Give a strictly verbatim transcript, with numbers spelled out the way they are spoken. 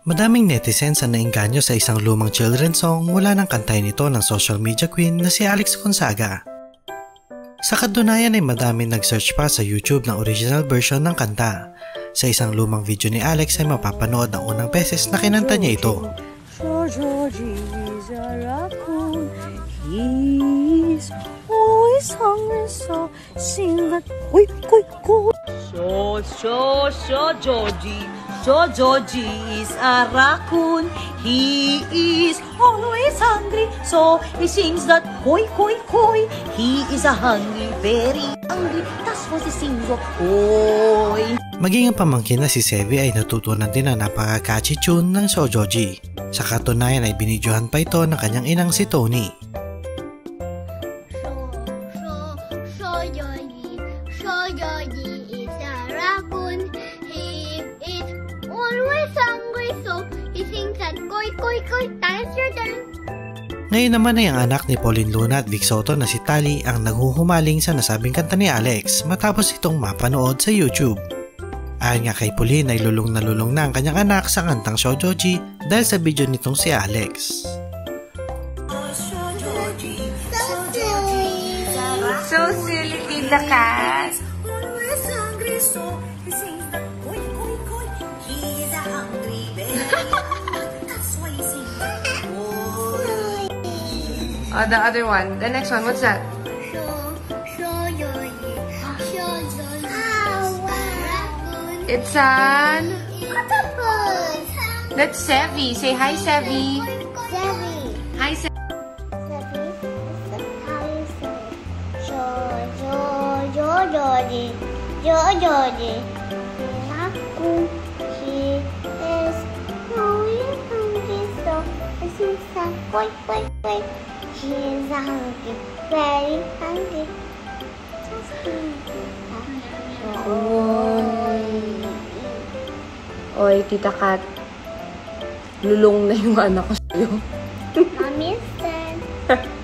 Madaming netizens ang naengganyo sa isang lumang children's song mula nang kantahin ito ng social media queen na si Alex Gonzaga. Sa katunayan ay madaming nag-search pa sa YouTube ng original version ng kanta. Sa isang lumang video ni Alex ay mapapanood ang unang beses na kinanta niya ito. SHOJOJI is a raccoon. He's always hungry, so sing that. Uy, uy, uy. So, so, SHOJOJI. SHOJOJI is a raccoon. He is always hungry, so he sings that koi, koi, koi. He is a hungry, very hungry. That's what he sings of koi. Maging ang pamangkin na si Sevi ay natutunan din ang napaka-catchy tune ng SHOJOJI. Sa katunayan ay binidyohan pa ito ng kanyang inang si Tony. SHOJOJI, SHOJOJI is a raccoon. He is always hungry, so he sings at koi, koi, koi. That's your turn. Ngayon naman ay ang anak ni Pauleen at V I C SOTTO na si Tali ang naghuhumaling sa nasabing kanta ni Alex matapos itong mapanood sa YouTube. Ayon nga kay Pauleen ay lulong na lulong na ang kanyang anak sa kantang SHOJOJI dahil sa video nitong si Alex. So silly, Tita Kat. Oh, the other one. The next one, what's that? It's an... That's Sevi. Say hi, Sevi. Sevi. Hi, Sevi. SHOJOJI, SHOJOJI, raccoon. He is always hungry, so he sings a koi, koi, koi. He is hungry, very hungry. Just hungry. Oy, Tita Kat. Lulong na yung anak ko sa'yo. I miss them.